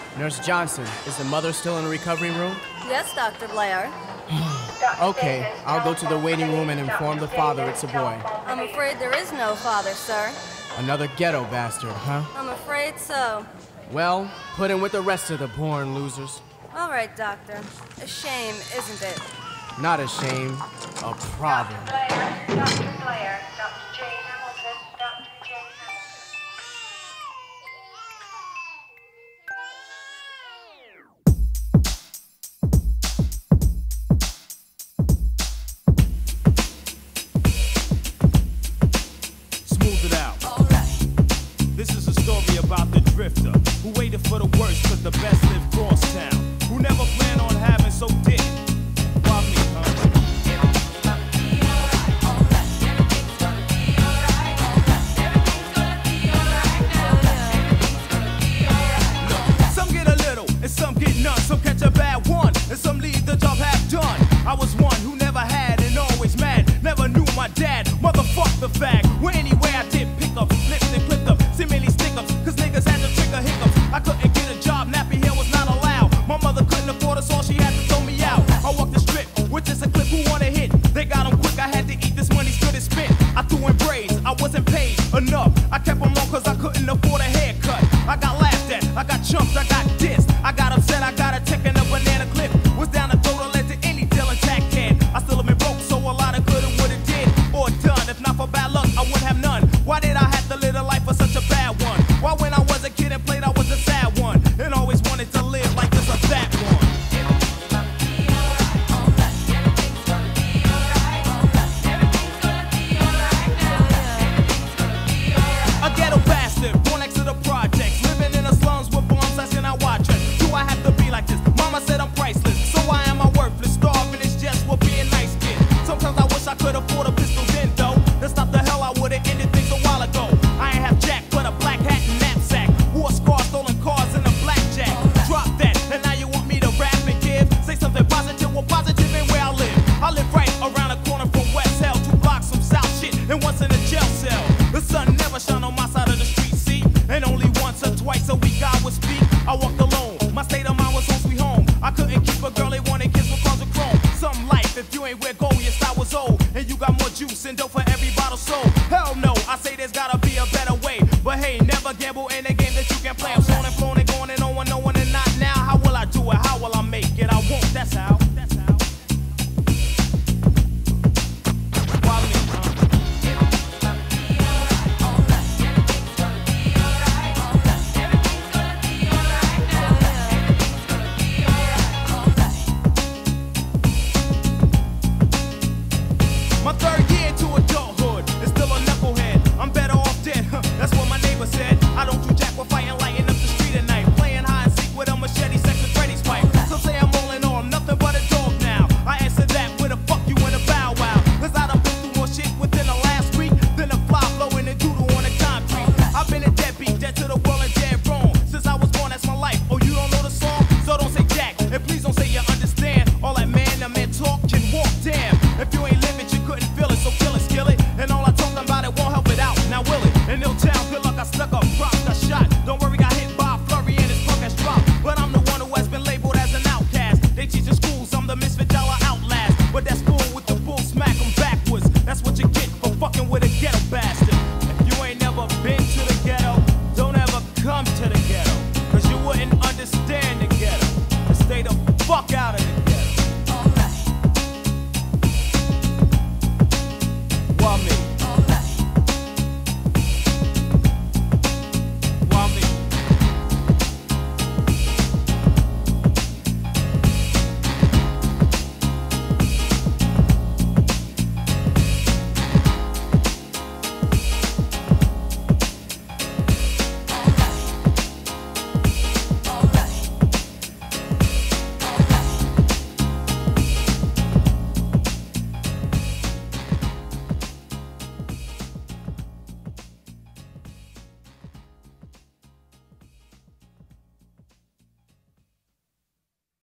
Nurse Johnson, is the mother still in the recovery room? Yes, Dr. Blair. Okay, I'll go to the waiting room and inform the father it's a boy. I'm afraid there is no father, sir. Another ghetto bastard, huh? I'm afraid so. Well, put him with the rest of the born losers. All right, Doctor. A shame, isn't it? Not a shame, a problem. Dr. Blair, Dr. J. Hamilton, Dr. J. Hamilton. Smooth it out. This is a story about the drifter who waited for the worst cause the best lived cross town. Who never planned on having so dick. Why me, huh? Look, some get a little and some get none. Some catch a bad one and some leave the job half done. I was one who never had and always mad. Never knew my dad. Motherfuck the fag. Well, anyway, I did pick up, flipped and clipped up. Seemingly stick ups, cause niggas had to trigger hiccups. I couldn't get a job, nappy hair was not allowed. My mother couldn't afford us all, she had to throw me out. I walked the strip with just a clip, who wanna hit? They got 'em quick, I had to eat this money's good as spit. I threw in braids, I wasn't paid enough. I kept 'em long cause I couldn't afford a haircut. I got laughed at, I got chumped, I got dissed. I got upset, I got a tick in a banana clip. Was down the throat, I led to any deal and tack can. I still have been broke, so a lot of good it would've did or done. If not for bad luck, I would have none. Why did I have to live a life for such a bad one? Why when I was a kid and played, I was a sad one. And always wanted to live like this or that one. A ghetto bastard, born next to the projects. Living in the slums with bombs, asking I watch it. Do I have to be like this? Mama said I'm priceless, so I am worthless. Starving is just for being nice kid. Sometimes I wish I could afford a pistol then though. That's not the hell I would've ended things a while ago. I ain't have jack, but a black hat and knapsack. Wore scars, stolen cars, and a blackjack. Drop that, and now you want me to rap and give? Say something positive, well positive in where I live. I live right around the corner from West Hell, 2 blocks from South shit, and once in a jail cell. The sun never shone on my side of the street, see? And only once or twice a week I would speak. I walked alone, my state of mind was home sweet home. I couldn't keep a girl, they wanted kids with cars of chrome. Some life, if you ain't where go, your style was old. And you got more juice and dope for every bottle sold. Hell no, I say there's gotta